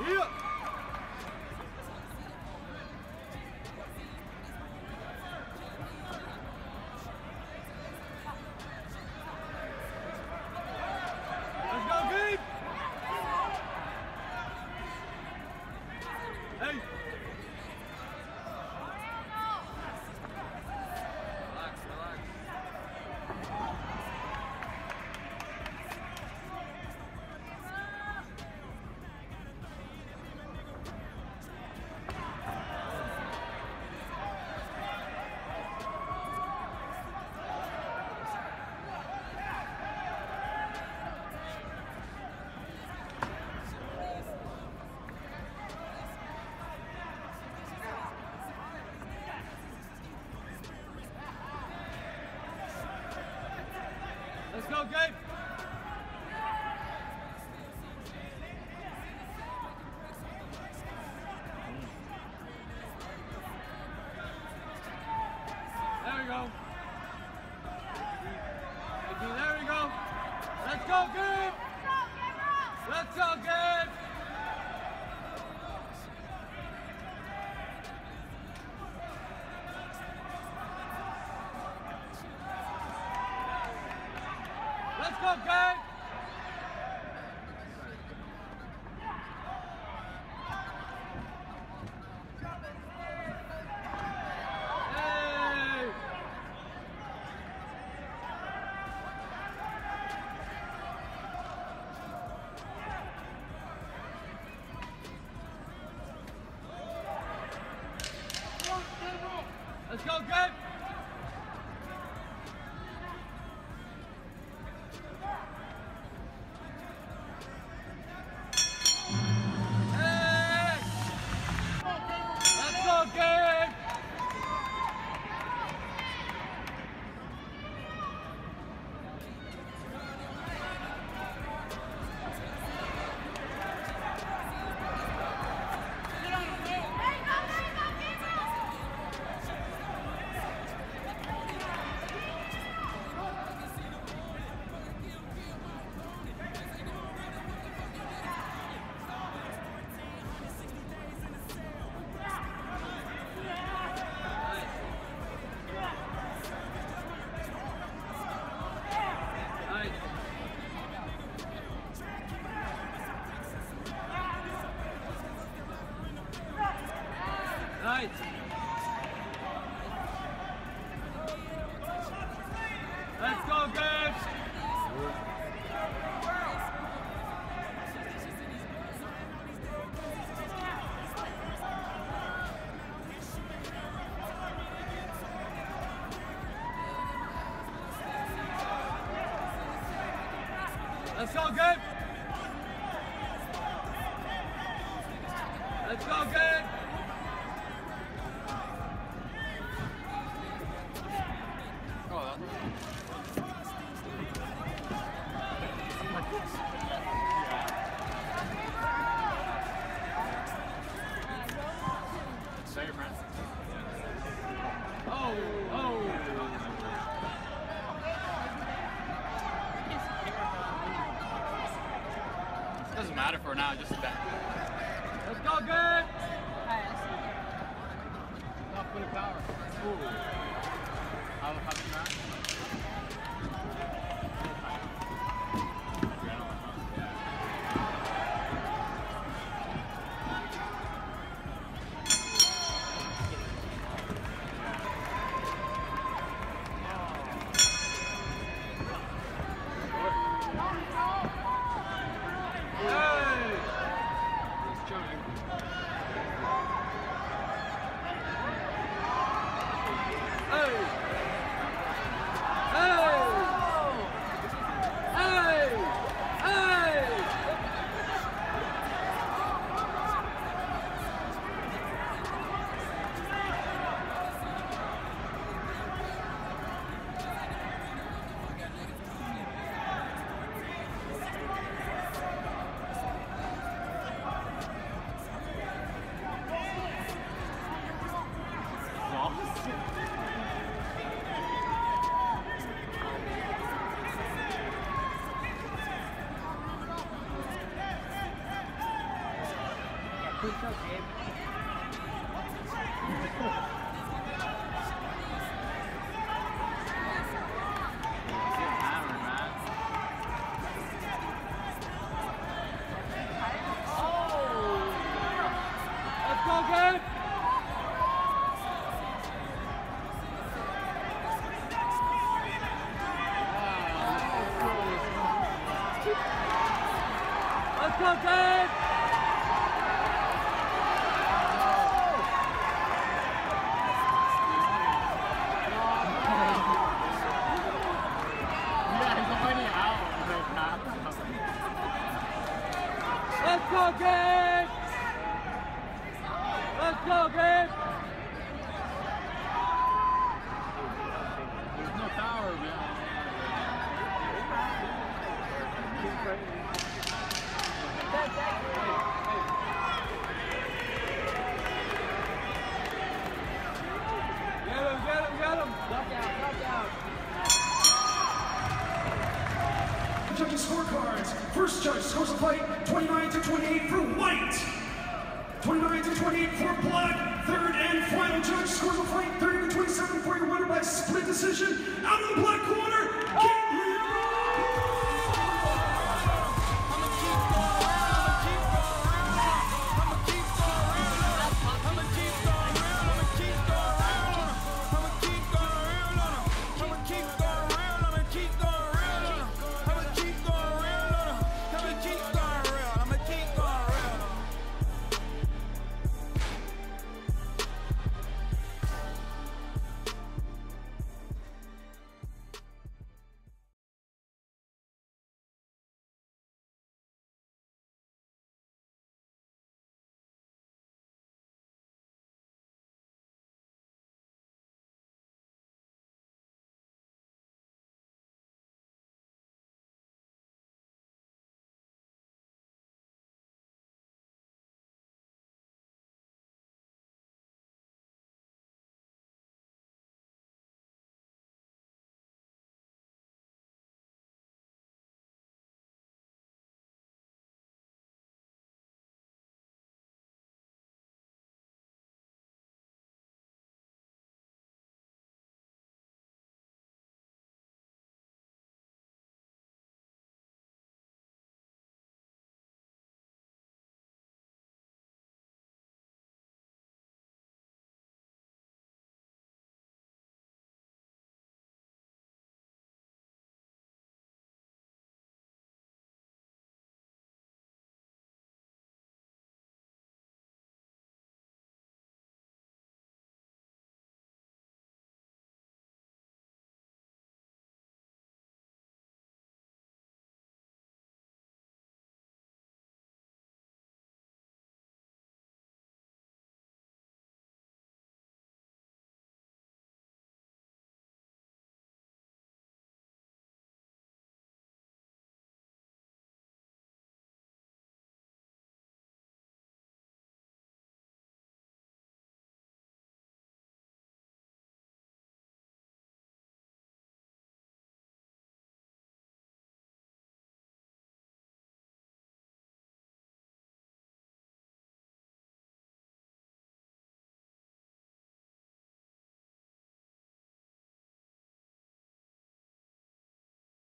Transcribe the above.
Let's go, Gabe. There we go. There we go. Let's go, Gabe. Let's go, Gabe. Let's go, Gabe! Hey! Let's go, Gabe! Nice. Let's go, Gabe. Let's go, Gabe. Let's go, Gabe. Say your friend. Oh, oh. Doesn't matter for now, just that. Let's go, Gabe. Not full of power. Ooh. How did that? It's okay. Let's go, Gabe! Let's go, Gabe! Let's go, Gabe! Let's go, Gabe! There's no power, man. Get him! Duck out! Judges' scorecards. First judge scores the fight 29-28 for white. 29-28 for black. Third and final judge scores the fight 30-27 for your winner by split decision. Out of the black corner,